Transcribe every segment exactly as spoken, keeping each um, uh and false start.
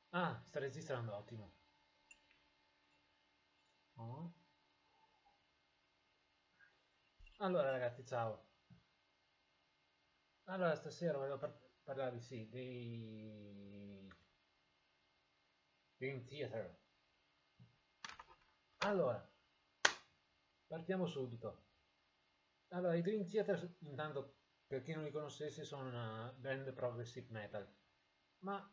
Ah, sta registrando, ottimo. Oh. Allora ragazzi, ciao. Allora, stasera volevo par parlare, sì, dei Dream Theater. Allora, partiamo subito. Allora, i Dream Theater, intanto, per chi non li conoscesse, sono una band progressive metal. Ma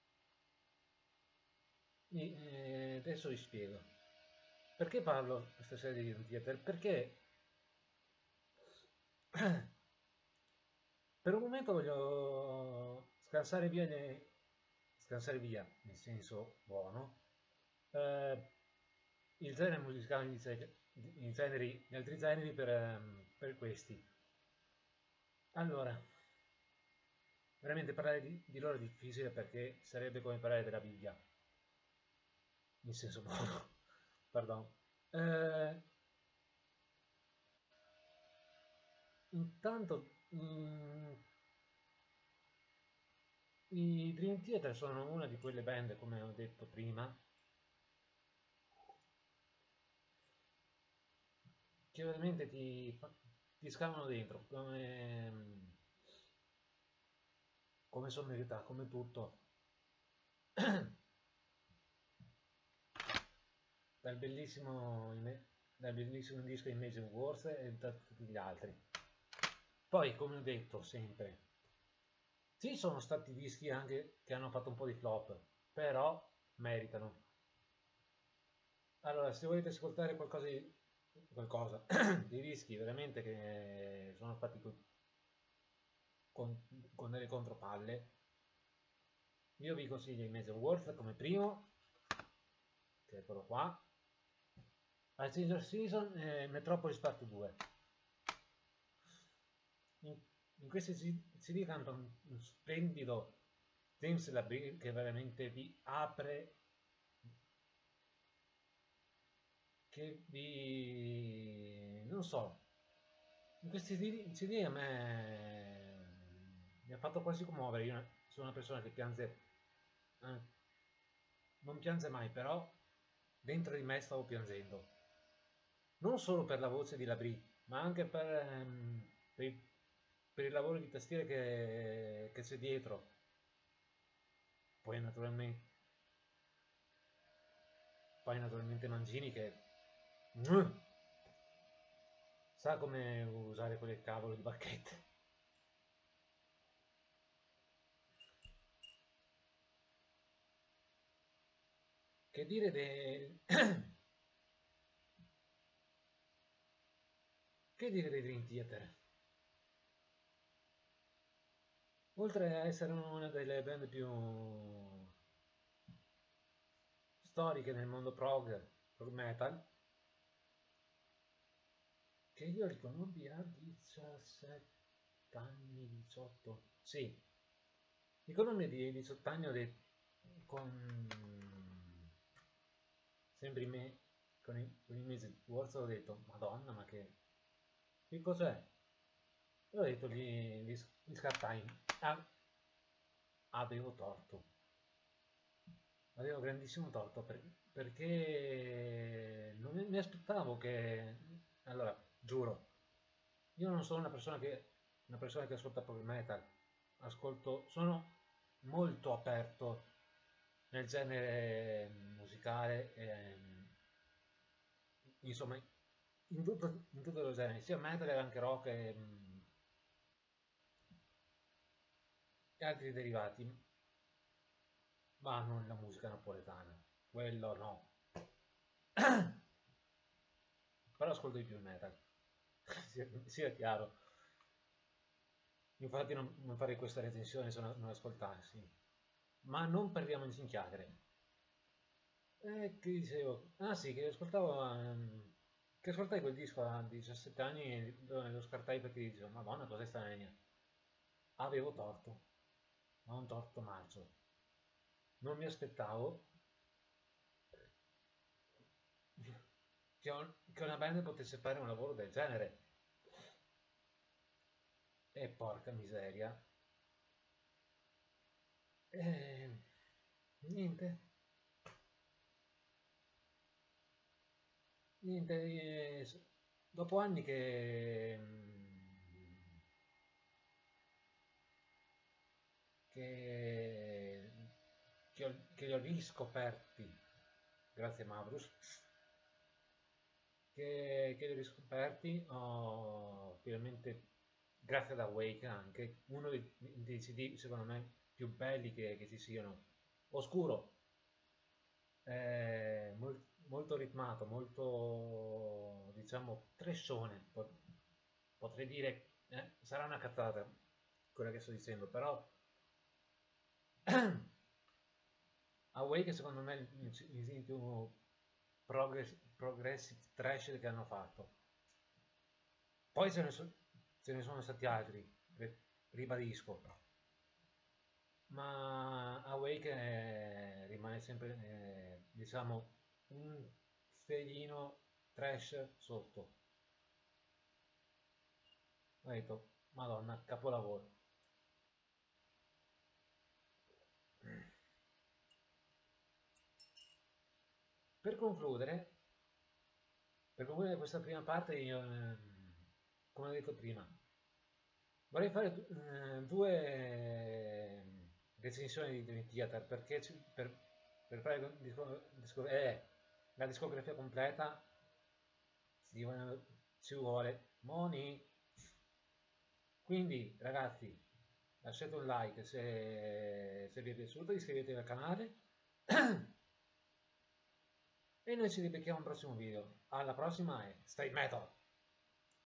eh, adesso vi spiego. Perché parlo stasera di Dream Theater? Perché per un momento voglio scansare via, le... scansare via, nel senso buono, eh, il genere musicale di, ge- di generi, di altri generi per, ehm, per questi. Allora, veramente parlare di, di loro è difficile perché sarebbe come parlare della Bibbia, in senso buono, pardon. Eh, intanto, mm, i Dream Theater sono una di quelle band, come ho detto prima, che veramente ti, fa- ti scavano dentro, come, come sonorità, come tutto. Dal bellissimo, dal bellissimo disco Imagine Wars e da tutti gli altri. Poi, come ho detto sempre, ci sono stati dischi anche che hanno fatto un po' di flop, però meritano. Allora, se volete ascoltare qualcosa di, qualcosa, di dischi veramente che sono fatti con, con, con delle contropalle, io vi consiglio Imagine Wars come primo, che è quello qua, A Caesar Season e Metropolis Part due. In, in questi C D canta un, un splendido James Labrie che veramente vi apre, che vi... non so, in questi C D a me mi ha fatto quasi commuovere. Io sono una persona che piange, eh, non piange mai, però dentro di me stavo piangendo. Non solo per la voce di Labrie, ma anche per, ehm, per il, per il lavoro di tastiere che, che c'è dietro. Poi naturalmente, poi naturalmente Mangini che mm, sa come usare quelle cavolo di bacchette. Che dire dei... che dire dei Dream Theater? Oltre a essere una delle band più storiche nel mondo prog, prog metal, che io riconobbi a diciassette anni, diciotto, sì, riconobbi di diciotto anni ho detto, con sempre me, con i, con i mesi di Wars ho detto, Madonna, ma che, che cos'è? E ho detto, gli, gli, gli scattai, ah, avevo torto, avevo grandissimo torto per- perché non mi mi aspettavo che, allora, giuro, io non sono una persona che, una persona che ascolta proprio metal, ascolto, sono molto aperto nel genere musicale, ehm, insomma, in tutto, in tutto il genere, sia metal che anche rock e, mm, e altri derivati, ma non la musica napoletana, quello no, però ascolto di più il metal, sia, sia chiaro. Infatti non, non farei questa recensione se non, non ascoltassi. Ma non perdiamoci in chiacchiere. Eh, che dicevo? Ah sì, che ascoltavo... ehm, che ascoltai quel disco a diciassette anni e lo, lo scartai perché dicevo, Madonna, cos'è sta legna? Avevo torto, ma un torto marcio. Non mi aspettavo che, un- che una band potesse fare un lavoro del genere. E porca miseria. Eh, niente, niente, eh, s- dopo anni che, mm, che, che, ho, che li ho riscoperti, grazie Mavrus, che, che li ho riscoperti, ho finalmente, grazie ad Awake anche, uno dei, dei C D secondo me più belli che, che ci siano, oscuro, eh, mol- molto ritmato, molto diciamo trashone, po- potrei dire, eh, sarà una cazzata quella che sto dicendo, però Awake secondo me è il il- il più progress- progressive trash che hanno fatto. Poi ce ne, so- ce ne sono stati altri, ri- ribadisco, ma Awake eh, rimane sempre, eh, diciamo, un pelino trash sotto. Ho detto, Madonna, capolavoro. Per concludere, per concludere questa prima parte, io, ehm, come ho detto prima, vorrei fare eh, due recensioni di Dream Theater perché ci- per, per fare il disco- disco- eh, la discografia completa ci vuole, ci vuole money. Quindi ragazzi, lasciate un like se, se vi è piaciuto, iscrivetevi al canale e noi ci ribecchiamo al prossimo video. Alla prossima e stay metal!